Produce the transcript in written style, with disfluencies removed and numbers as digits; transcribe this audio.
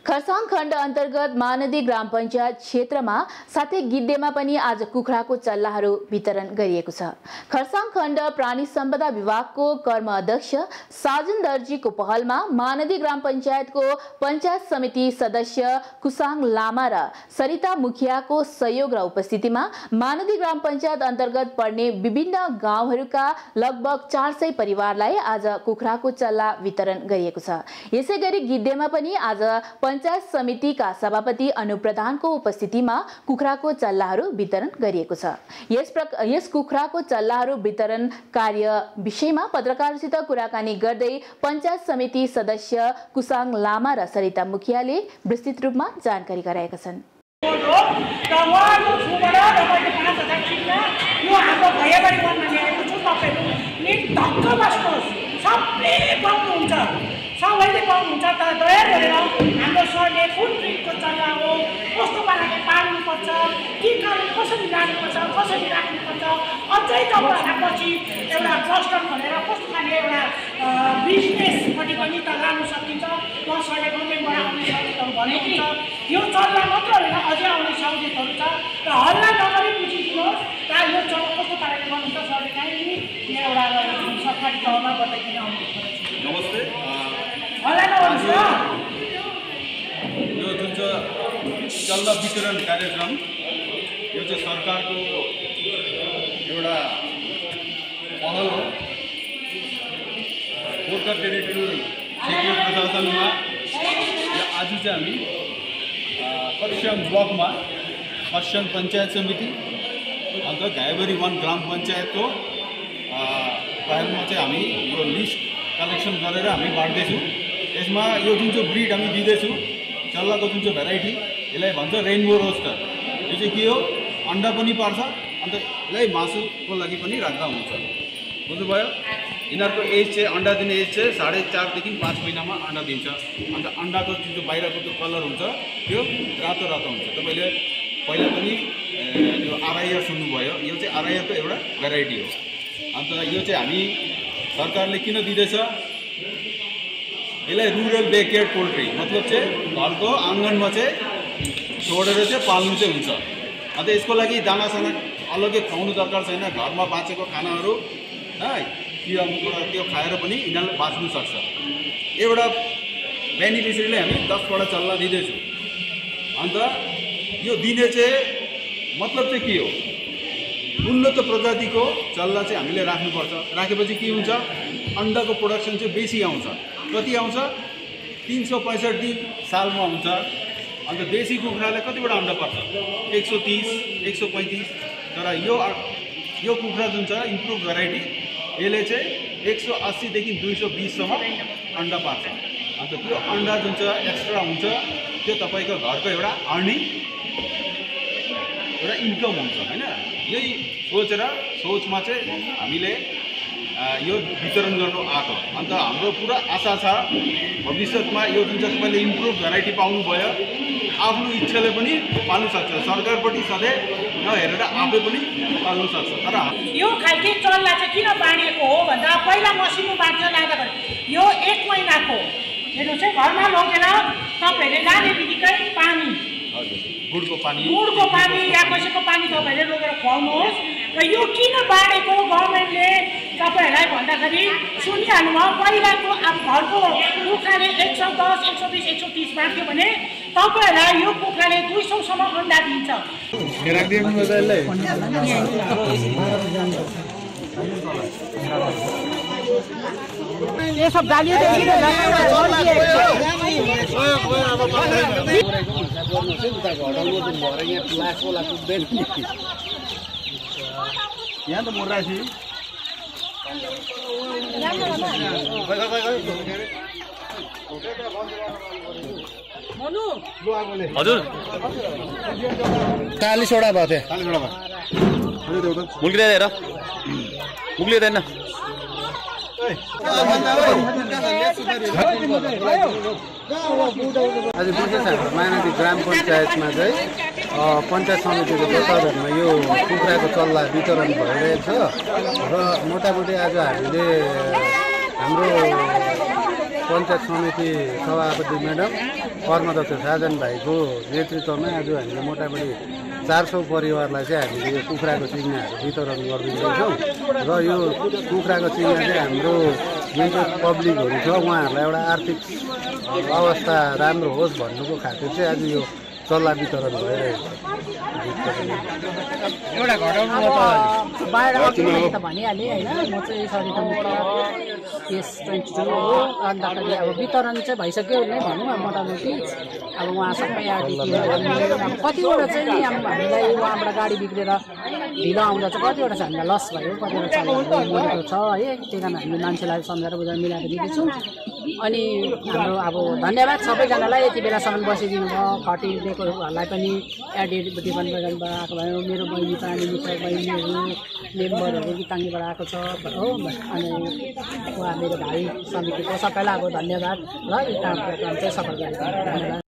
खरसाङ खण्ड अन्तर्गत महानदी ग्राम पञ्चायत क्षेत्रमा साथै गिद्धेमा पनि आज कुखुराको चल्लाहरू वितरण गरिएको छ। खरसाङ खण्ड प्राणी सम्पदा विभागको कर्म अध्यक्ष साजन दर्जीको पहलमा महानदी ग्राम पञ्चायतको पञ्चायत समिति सदस्य कुसाङ लामा र सरिता मुखियाको सहयोग र उपस्थितिमा महानदी ग्राम पञ्चायत अन्तर्गत पर्ने विभिन्न गाउँहरूका लगभग 400 परिवारलाई आज कुखुराको चल्ला वितरण गरिएको छ। यसैगरी गिद्धेमा पनि आज पञ्चायत समितिका सभापति अनुप्रधानको उपस्थितिमा कुखुराको चल्लाहरू वितरण गरिएको छ। यस कुखुराको चल्लाहरू वितरण कार्य विषयमा पत्रकारसित कुराकानी गर्दै पञ्चायत समिति सदस्य कुसाङ लामा र सरिता मुखियाले विस्तृत रूपमा जानकारी गराएका छन्। सबैले पाउनुहुन्छ तर दया गरेर हाम्रो सरले कुन ब्रिडको चल्ला हो, कस्तो पाराले पाल्नुपर्छ, के कारण कसरी राख्नुपर्छ, कसरी राख्नुपर्छ, अझै तपाईँहरूलाई पछि एउटा क्लस्टर भनेर कस्तो खाले एउटा बिजनेसपट्टि पनि त लानु सकिन्छ। म सरले गभर्मेन्टबाट आउने सहुलियतहरू भनेको छ। यो चल्ला मात्र होइन, अझै आउने सहुलियतहरू छ र हल्ला नगरी बुझिदिनुहोस् र यो चल्ला कस्तो पाराले गर्नुहुन्छ सरले काहीँ एउटा सरकारी तहमा बताइदिन आउनुहुन्छ। नमस्ते। यो जुन चल्ला वितरण कार्यक्रम यो चाहिँ सरकारको एउटा पहल हो। गोर्खा टेरिटोरियल क्षेत्रीय प्रशासनमा आज चाहिँ हामी खरसाङ ब्लकमा खरसाङ पञ्चायत समिति अन्त घाइबरी 1 ग्राम पञ्चायतको पहलमा चाहिँ हामी यो लिस्ट कलेक्सन गरेर हामी बाँड्दैछौँ। यसमा यो जुन चाहिँ ब्रिड हामी दिँदैछौँ चल्लाको जुन चाहिँ भेराइटी यसलाई भन्छ रेनबो रोस्टर। यो चाहिँ के हो, अन्डा पनि पार्छ अन्त यसलाई मासुको लागि पनि राख्दा हुन्छ। बुझ्नुभयो? यिनीहरूको एज चाहिँ अन्डा दिने एज चाहिँ 4.5 देखि 5 महिनामा अन्डा दिन्छ। अन्त अन्डाको जुन चाहिँ बाहिरको त्यो कलर हुन्छ त्यो रातो रातो हुन्छ। तपाईँले पहिला पनि यो आरआइआर सुन्नुभयो, यो चाहिँ आरआइआरको एउटा भेराइटी हो। अन्त यो चाहिँ हामी सरकारले किन दिँदैछ, यसलाई रुरल ब्याकयार्ड पोल्ट्री मतलब चाहिँ घरको आँगनमा चाहिँ छोडेर चाहिँ पाल्नु चाहिँ हुन्छ। अन्त यसको लागि दानासाना अलग्गै खुवाउनु दरकार छैन। घरमा बाँचेको खानाहरू है त्यो खाएर पनि यिनीहरूले बाँच्नु सक्छ। एउटा बेनिफिसियरीलाई हामी 10वटा चल्ला दिँदैछौँ। अन्त यो दिने चाहिँ मतलब चाहिँ के हो, उन्नत प्रजातिको चल्ला चाहिँ हामीले राख्नुपर्छ। राखेपछि के हुन्छ, अन्डाको प्रोडक्सन चाहिँ बेसी आउँछ। कति आउँछ, 365 दिन सालमा आउँछ। अन्त देशी कुखुराले कतिवटा अन्डा पर्छ, 130 135। तर यो कुखुरा जुन छ इम्प्रुभ भेराइटी यसले चाहिँ 180 देखि 220सम्म अन्डा पार्छ। अन्त त्यो अन्डा जुन छ एक्स्ट्रा हुन्छ, त्यो तपाईँको घरको एउटा अर्निङ एउटा इन्कम हुन्छ होइन। यही सोचमा चाहिँ हामीले यो वितरण गर्नु आएको। अन्त हाम्रो पुरा आशा छ भविष्यमा यो जुन चाहिँ तपाईँले इम्प्रुभ भेराइटी पाउनुभयो आफ्नो इच्छाले पनि पाल्नु सक्छ। सरकारपट्टि सधैँ नहेरेर आफै पनि पाल्नु सक्छ। तर यो खालके चल्ला चाहिँ किन बाँडिएको हो भन्दा पहिला मसिनो बाँड्थ्यो लाँदाखेरि यो 1 महिनाको हेर्नु चाहिँ घरमा लगेर तपाईँहरूले लाने बित्तिकै पानी गुडको पानी या कसैको पानी तपाईँहरूले लगेर खुवाउनुहोस्। र यो किन बाँडेको गभर्मेन्टले तपाईँहरूलाई भन्दाखेरि सुनिहाल्नुभयो, पहिलाको अब घरको कुखुराले 110 120 130 बाँड्थ्यो भने तपाईँहरूलाई यो कुखुराले 200सम्म अन्डा दिन्छ। ये सब गालियां यहाँ तो बोल रहा है हजुर 40वटा भएको थियो। 40वटा मुक्लिँदैन। आज विशेष हाम्रो महानदी ग्राम पञ्चायतमा चाहिँ पञ्चायत समितिको तत्वावधानमा यो कुखुराको चल्ला वितरण भइरहेको छ र मोटामोटी आज हामीले हाम्रो पञ्चायत समिति सभापति म्याडम कर्मदक्ष साजन भाइको नेतृत्वमा आज हामीले मोटामोटी 400 परिवारलाई चाहिँ हामीले यो कुखुराको चिङ्नाहरू वितरण गरिदिँदैछौँ र यो कुखुराको चिङ्ना चाहिँ हाम्रो जुन चाहिँ पब्लिकहरू छ उहाँहरूलाई एउटा आर्थिक अवस्था राम्रो होस् भन्नुको खातिर चाहिँ आज यो चल्ला वितरण भइरहेको एउटा घटाउनु बाहिर त भनिहालेँ होइन म चाहिँ सरिता मुखिया केस 22 हो अन्तखेरि अब वितरण चाहिँ भइसक्यो नै भनौँ अब मोटामोटी अब उहाँ सबै अब कतिवटा चाहिँ नि अब हामीलाई उहाँबाट गाडी बिग्रेर ढिलो आउँदा चाहिँ कतिवटा चाहिँ हामीलाई लस भयो कतिवटा चाहिँ छ है त्यही कारण हामीले मान्छेलाई सम्झाएर बुझाएर मिलाएर दिँदैछौँ अनि हाम्रो अब धन्यवाद सबैजनालाई यति बेलासम्म बसिदिनु भयो खटिदिएकोहरूलाई पनि एडिट डिपार्टमेन्टबाट आएको भयो मेरो बहिनी प्राणी मित्र बहिनीहरू मेम्बरहरू गीताङ्गीबाट आएको छ हो अनि उहाँ मेरो भाइ समितिको सबैलाई अब धन्यवाद ल यो काम चाहिँ सफल गरेको धन्यवाद।